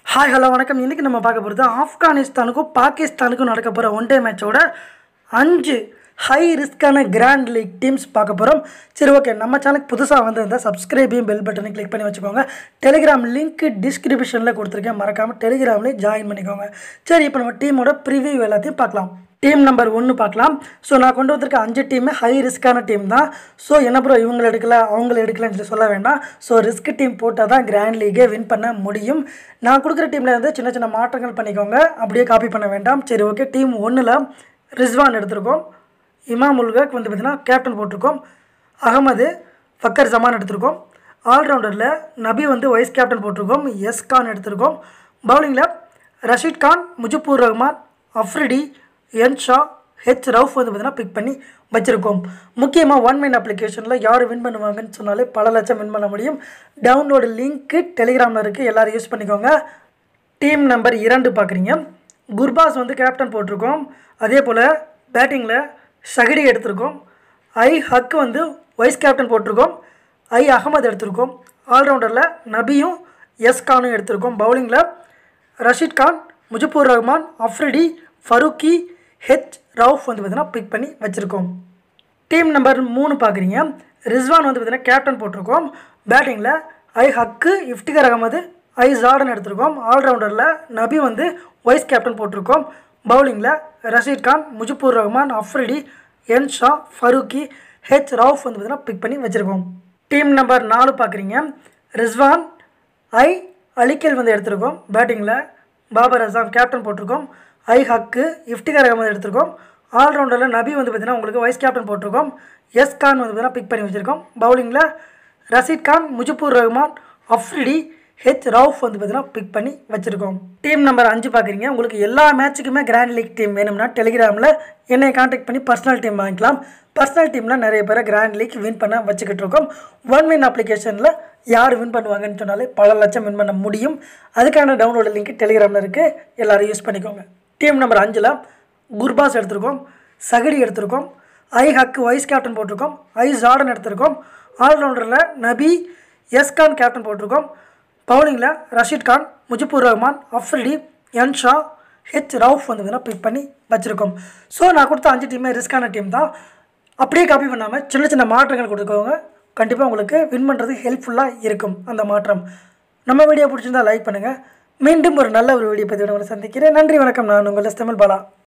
Hi hello வணக்கம். இன்றைக்கி நம்ம பார்க்க போகிறது ஆப்கானிஸ்தானுக்கும் பாகிஸ்தானுக்கும் நடக்க போகிற ஒன் டே மேட்சோட 5 ஹை ரிஸ்க்கான கிராண்ட் லீக் டீம்ஸ் பார்க்க போகிறோம். சரி, ஓகே. நம்ம சேனலுக்கு புதுசாக வந்திருந்தால் சப்ஸ்கிரைபையும் பெல் பட்டனை கிளிக் பண்ணி வச்சுக்கோங்க. டெலிகிராம் லிங்க் டிஸ்கிரிப்ஷனில் கொடுத்துருக்கேன், மறக்காமல் டெலிகிராம்லேயே ஜாயின் பண்ணிக்கோங்க. சரி, இப்போ நம்ம டீமோட ப்ரிவியூ எல்லாத்தையும் பார்க்கலாம். டீம் நம்பர் 1 பார்க்கலாம். ஸோ நான் கொண்டு வந்திருக்க 5 டீமே ஹை ரிஸ்க்கான டீம் தான். ஸோ என்ன ப்ரோ இவங்களை எடுக்கல அவங்கள எடுக்கலன்னு சொல்லி சொல்ல வேண்டாம். ஸோ ரிஸ்க் டீம் போட்டால் தான் கிராண்ட் லீகே வின் பண்ண முடியும். நான் கொடுக்குற டீமில் இருந்து சின்ன சின்ன மாற்றங்கள் பண்ணிக்கோங்க, அப்படியே காப்பி பண்ண வேண்டாம். சரி, ஓகே. டீம் 1ல் ரிஸ்வான் எடுத்திருக்கோம். இமாம் உல்கக் வந்து பார்த்திங்கன்னா கேப்டன் போட்டிருக்கோம். அகமது ஃபக்கர் ஜமான் எடுத்திருக்கோம். ஆல்ரவுண்டரில் நபி வந்து வைஸ் கேப்டன் போட்டிருக்கோம். எஸ் கான் எடுத்திருக்கோம். பவுலிங்கில் ரஷீத் கான், முஜிபுர் ரஹ்மான், அஃப்ரிடி, என் ஷா, ஹெச் ரவுஃப் வந்து பார்த்திங்கன்னா பிக் பண்ணி வச்சுருக்கோம். முக்கியமாக ஒன் மைன் அப்ளிகேஷனில் யார் வின் பண்ணுவாங்கன்னு சொன்னாலே பல லட்சம் வின் பண்ண முடியும். டவுன்லோடு லிங்க்கு டெலிகிராமில் இருக்குது, எல்லோரும் யூஸ் பண்ணிக்கோங்க. டீம் நம்பர் 2 பார்க்குறீங்க. குர்பாஸ் வந்து கேப்டன் போட்டிருக்கோம். அதே போல் பேட்டிங்கில் ஷஹிடி எடுத்திருக்கோம். ஐ ஹக் வந்து வைஸ் கேப்டன் போட்டிருக்கோம். ஐ அகமது எடுத்திருக்கோம். ஆல்ரவுண்டரில் நபியும் எஸ் கானும் எடுத்திருக்கோம். பவுலிங்கில் ரஷீத் கான், முஜிபுர் ரஹ்மான், அஃப்ரிடி, ஃபருக்கி, ஹெச் ரவுஃப் வந்து பார்த்திங்கன்னா பிக் பண்ணி வச்சுருக்கோம். டீம் நம்பர் 3 பார்க்குறீங்க. ரிஸ்வான் வந்து பார்த்திங்கன்னா கேப்டன் போட்டிருக்கோம். பேட்டிங்கில் ஐ ஹக்கு, இஃப்டிகர் அகமது, ஐ ஜார்டன் எடுத்திருக்கோம். ஆல்ரவுண்டரில் நபி வந்து வைஸ் கேப்டன் போட்டிருக்கோம். பவுலிங்கில் ரஷீத் கான், முஜிபுர் ரஹ்மான், அஃப்ரிடி, என் ஷா, ஃபருக்கி, ஹெச் ரவுஃப் வந்து பார்த்திங்கன்னா பிக் பண்ணி வச்சுருக்கோம். டீம் நம்பர் 4 பார்க்குறீங்க. ரிஸ்வான், ஐ அலிக்கல் வந்து எடுத்திருக்கோம். பேட்டிங்கில் பாபர் அசாம் கேப்டன் போட்டிருக்கோம். ஐ ஹக்கு, இஃப்டிகர் அகமது எடுத்திருக்கோம். ஆல்ரவுண்டரில் நபி வந்து பார்த்திங்கன்னா உங்களுக்கு வைஸ் கேப்டன் போட்டிருக்கோம். எஸ் கான் வந்து பார்த்திங்கன்னா பிக் பண்ணி வச்சுருக்கோம். பவுலிங்கில் ரஷீத் கான், முஜிபுர் ரஹ்மான், அஃப்ரிடி, ஹெச் ரவுஃப் வந்து பார்த்திங்கன்னா பிக் பண்ணி வச்சுருக்கோம். டீம் நம்பர் 5 பார்க்குறீங்க. உங்களுக்கு எல்லா மேட்சுக்குமே கிராண்ட் லீக் டீம் வேணும்னா டெலிகிராமில் என்னை கான்டாக்ட் பண்ணி பர்சனல் டீம் வாங்கிக்கலாம். பர்சனல் டீமில் நிறைய பேரை கிராண்ட் லீக் வின் பண்ண வச்சுக்கிட்டு இருக்கோம். ஒன் வின் அப்ளிகேஷனில் யார் வின் பண்ணுவாங்கன்னு சொன்னாலே பல லட்சம் வின் பண்ண முடியும். அதுக்கான டவுன்லோடு லிங்க் டெலிகிராமில் இருக்குது, எல்லோரும் யூஸ் பண்ணிக்கோங்க. டீம் நம்பர் 5ல் குர்பாஸ் எடுத்திருக்கோம். ஷஹிடி எடுத்திருக்கோம். ஐ ஹக்கு வைஸ் கேப்டன் போட்டிருக்கோம். ஐ ஜார்டன் எடுத்திருக்கோம். ஆல்ரவுண்டரில் நபி, எஸ் கான் கேப்டன் போட்டிருக்கோம். பவுலிங்கில் ரஷீத் கான், முஜிபுர் ரஹ்மான், அஃப்ரிடி, என் ஷா, ஹெச் ரவுஃப் வந்து பிக் பண்ணி வச்சுருக்கோம். ஸோ நான் கொடுத்த 5 டீமே ரிஸ்க்கான டீம் தான். அப்படியே காப்பி பண்ணாமல் சின்ன சின்ன மாற்றங்கள் கொடுத்துக்கோங்க. கண்டிப்பாக உங்களுக்கு வின் பண்ணுறது ஹெல்ப்ஃபுல்லாக இருக்கும் அந்த மாற்றம். நம்ம வீடியோ பிடிச்சிருந்தால் லைக் பண்ணுங்கள். மீண்டும் ஒரு நல்ல வீடியோ பற்றி உங்களை சந்திக்கிறேன். நன்றி, வணக்கம். நான் உங்கள் தமிழ் பாலா.